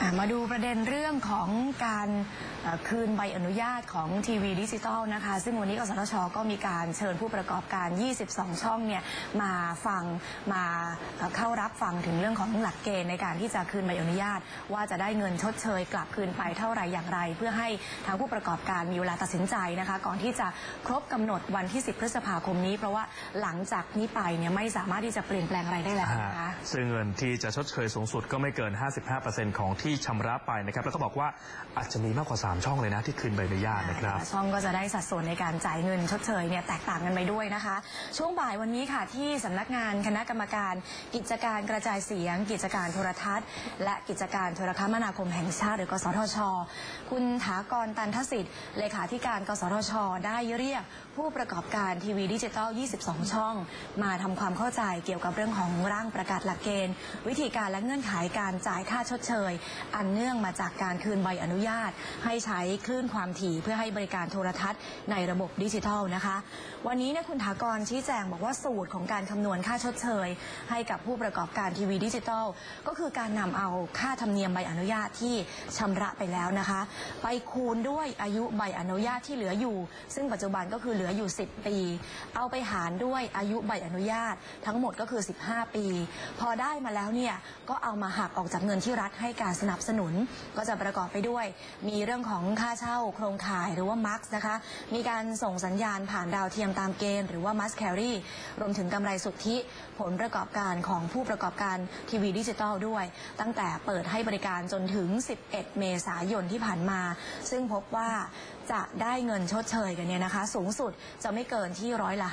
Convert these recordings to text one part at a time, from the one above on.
มาดูประเด็นเรื่องของการคืนใบอนุญาตของทีวีดิจิทัลนะคะซึ่งวันนี้กสทช.ก็มีการเชิญผู้ประกอบการ22ช่องเนี่ยมาฟังมาเข้ารับฟังถึงเรื่องของหลักเกณฑ์ในการที่จะคืนใบอนุญาตว่าจะได้เงินชดเชยกลับคืนไปเท่าไหร่อย่างไรเพื่อให้ทางผู้ประกอบการมีเวลาตัดสินใจนะคะก่อนที่จะครบกำหนดวันที่10 พฤษภาคมนี้เพราะว่าหลังจากนี้ไปเนี่ยไม่สามารถที่จะเปลี่ยนแปลงอะไรได้แล้วนะคะซึ่งเงินที่จะชดเชยสูงสุดก็ไม่เกิน 55% ของที่ชำระไปนะครับแล้วก็บอกว่าอาจจะมีมากกว่า3ช่องเลยนะที่คืนใบอนุญาตนะครับช่องก็จะได้สัดส่วนในการจ่ายเงินชดเชยเนี่ยแตกต่างกันไปด้วยนะคะช่วงบ่ายวันนี้ค่ะที่สำนักงานคณะกรรมการกิจการกระจายเสียงกิจการโทรทัศน์และกิจการโทรคมนาคมแห่งชาติหรือกสทช.คุณถากรตันทสิทธิ์เลขาธิการกสทช.ได้เรียกผู้ประกอบการทีวีดิจิทัล22ช่องมาทำความเข้าใจเกี่ยวกับเรื่องของร่างประกาศหลักเกณฑ์วิธีการและเงื่อนไขการจ่ายค่าชดเชยอันเนื่องมาจากการคืนใบอนุญาตให้ใช้คลื่นความถี่เพื่อให้บริการโทรทัศน์ในระบบดิจิทัลนะคะวันนี้เนี่ยคุณถากรชี้แจงบอกว่าสูตรของการคำนวณค่าชดเชยให้กับผู้ประกอบการทีวีดิจิทัลก็คือการนำเอาค่าธรรมเนียมใบอนุญาตที่ชำระไปแล้วนะคะไปคูณด้วยอายุใบอนุญาตที่เหลืออยู่ซึ่งปัจจุบันก็คือเหลืออยู่10 ปีเอาไปหารด้วยอายุใบอนุญาตทั้งหมดก็คือ15 ปีพอได้มาแล้วเนี่ยก็เอามาหักออกจากเงินที่รัฐให้การสนับสนุนก็จะประกอบไปด้วยมีเรื่องของค่าเช่าโครงข่ายหรือว่ามักนะคะมีการส่งสัญญาณผ่านดาวเทียมตามเกณฑ์หรือว่ามัสแครีรวมถึงกำไรสุทธิผลประกอบการของผู้ประกอบการทีวีดิจิทัลด้วยตั้งแต่เปิดให้บริการจนถึง11 เมษายนที่ผ่านมาซึ่งพบว่าจะได้เงินชดเชยกันเนี่ยนะคะสูงสุดจะไม่เกินที่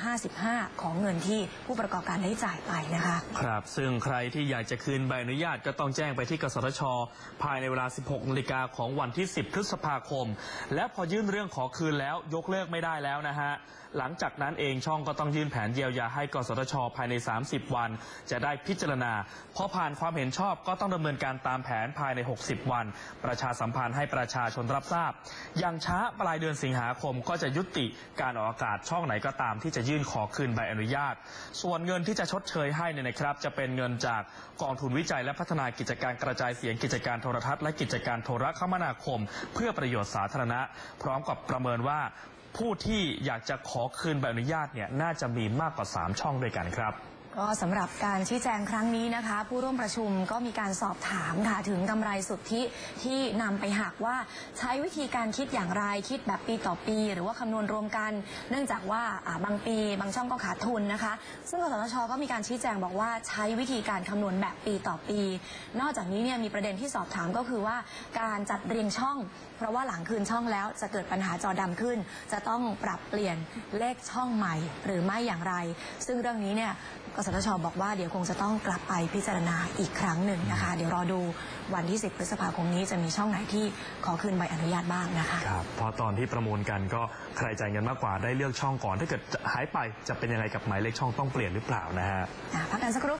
55%ของเงินที่ผู้ประกอบการได้จ่ายไปนะคะครับซึ่งใครที่อยากจะคืนใบอนุญาตก็ต้องแจ้งไปที่กสทช.ภายในเวลา 16 นาฬิกาของวันที่10 พฤษภาคมและพอยื่นเรื่องขอคืนแล้วยกเลิกไม่ได้แล้วนะฮะหลังจากนั้นเองช่องก็ต้องยื่นแผนเยียวยาให้กสทช.ภายใน30 วันจะได้พิจารณาพอผ่านความเห็นชอบก็ต้องดำเนินการตามแผนภายใน60 วันประชาสัมพันธ์ให้ประชาชนรับทราบอย่างช้าปลายเดือนสิงหาคมก็จะยุติการออกอากาศช่องไหนก็ตามที่จะยื่นขอคืนใบอนุญาตส่วนเงินที่จะชดเชยให้เนี่ยนะครับจะเป็นเงินจากกองทุนวิจัยและพัฒนากิจการกระจายเสียงกิจการโทรทัศน์และกิจการโทรคมนาคมเพื่อประโยชน์สาธารณะพร้อมกับประเมินว่าผู้ที่อยากจะขอคืนใบอนุญาตเนี่ยน่าจะมีมากกว่า3ช่องด้วยกันครับก็สำหรับการชี้แจงครั้งนี้นะคะผู้ร่วมประชุมก็มีการสอบถามค่ะถึงกำไรสุทธิที่นำไปหักว่าใช้วิธีการคิดอย่างไรคิดแบบปีต่อปีหรือว่าคำนวณรวมกันเนื่องจากว่าบางปีบางช่องก็ขาดทุนนะคะซึ่งกสทช.ก็มีการชี้แจงบอกว่าใช้วิธีการคำนวณแบบปีต่อปีนอกจากนี้เนี่ยมีประเด็นที่สอบถามก็คือว่าการจัดเรียงช่องเพราะว่าหลังคืนช่องแล้วจะเกิดปัญหาจอดำขึ้นจะต้องปรับเปลี่ยนเลขช่องใหม่หรือไม่อย่างไรซึ่งเรื่องนี้เนี่ยกสทช.บอกว่าเดี๋ยวคงจะต้องกลับไปพิจารณาอีกครั้งหนึ่งนะคะเดี๋ยวรอดูวันที่10 พฤษภาคมนี้จะมีช่องไหนที่ขอคืนใบอนุญาตบ้างนะคะครับเพราะตอนที่ประมูลกันก็ใครจ่ายเงินมากกว่าได้เลือกช่องก่อนถ้าเกิดหายไปจะเป็นยังไงกับหมายเลขช่องต้องเปลี่ยนหรือเปล่านะฮะพักกันสักครู่